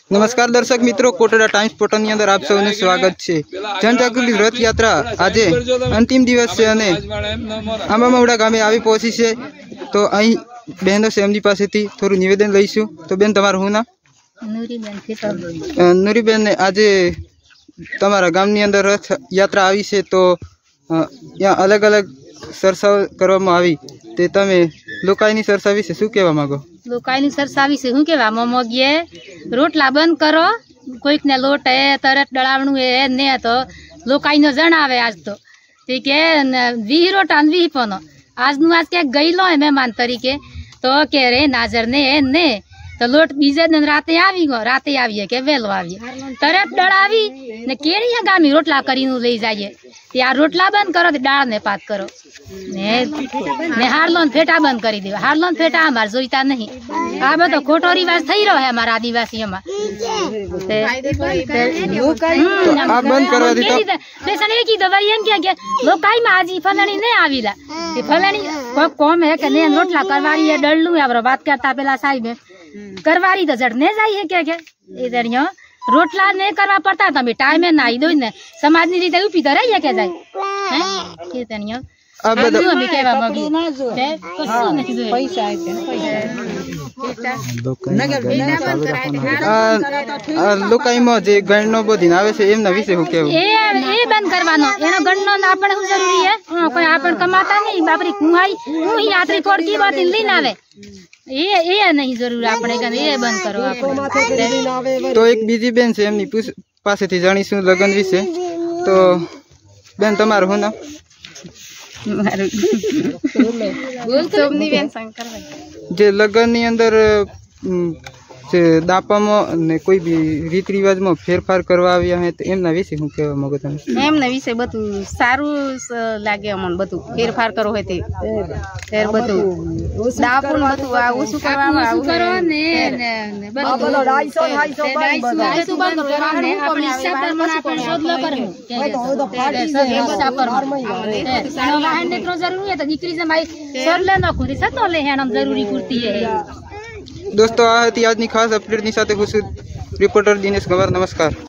नमस्कार दर्शक मित्रों, कोटड़ा टाइम्स पोर्टल अंदर आप सबने स्वागत है। जनजागृति रथ यात्रा आज अंतिम दिवस है અને આંબામવડા ગામે આવી પહોંચી છે। તો અહીં બહેનો છે, એમની પાસેથી થોડું નિવેદન લઈશું। તો બેન, તમારું શું નામ? નૂરીબેન, આજે તમારા ગામની અંદર રથ યાત્રા આવી છે, તો ત્યાં अलग अलग સરસાવ કરવામાં આવી, તે તમે લોકાઈની સરસા વિશે શું કહેવા માંગો? लोकाईनी सरसा विषे हूँ के मोगिए रोटला बंद करो, कोईक ने लोट है तरत डलावणु है ने तो लोकाई न जणावे आज तो ठीक है। 20 रोटा 20 पनो आज नु आज के गईलो है मेहमान तरीके तो के रे नाजर ने तो लोट बीजे दिन राते आवी गो, राते आवीए के वेलो आवीए तरत डलावी ने केड़ी गामी रोटला करीनु लई जाइए। त्या रोटला बंद करो तो डाळ ने पात करो ने हारलोन फेटा बंद करी दे। हारलोन फेटा हमार जोईता नहीं। आ बधो खोटो रिवाज थई रहो है हमारा आदिवासी में। आ बंद करवा दी तो बेसन एक ही दवाई एम के लोकाई में आज फलानी नहीं आवीला ते फलानी कम है के ने रोटला करवारी है डळलू है बात करता पेला साई में करवारी तो जड़ने जाई है के इधर यो रोटला नहीं करवा पड़ता तो टाइम में नाई दो ने समाज नी रीते उपी तो रही है के जाए हैं के तनियो अब हमें केवा मगी पैसा लोकाई में जे गणनो बधी आवे छे एमना विશે હું કેવું? એ બંધ કરવાનો એનો ગણનો આપણે શું જરૂરી है? કોઈ આપણ કમાતા નહીં બાપરી કુહાઈ હું યાત્રી કોડકી બાત લઈને આવે ये नहीं जरूर આપણે કે એ બંધ કરો આપણે। તો એક બીજી બેન છે, એમની પાસેથી જાણીશું લગન વિશે। તો બેન, તમારું શું નામ? મારું સોમની બેન શંકરભાઈ। જે લગનની અંદર જે દાપામાં ને કોઈ બી રીત રિવાજમાં ફેરફાર કરવા આવ્યા હે, તો એમના વિશે શું કહેવા માંગો તમે? એમના વિશે બધું સારું લાગે અમને, બધું ફેરફાર કરો હોય તે ફેર બધું દાપુન બધું આ ઓછું કરવામાં આવું કરો ને બધું 250 બંધ કરો ને આપણી ઈચ્છા પ્રમાણે આપણે શોધલો કરવું વાહન ને તો જરૂરી है तो દીકરી જમાઈ શોધલે ન ખુરી સતો લે હેનમ જરૂરી પૂરતી है। दोस्तों, आ थी आज खास अपडेट साथ रिपोर्टर दिनेश गंवार। नमस्कार।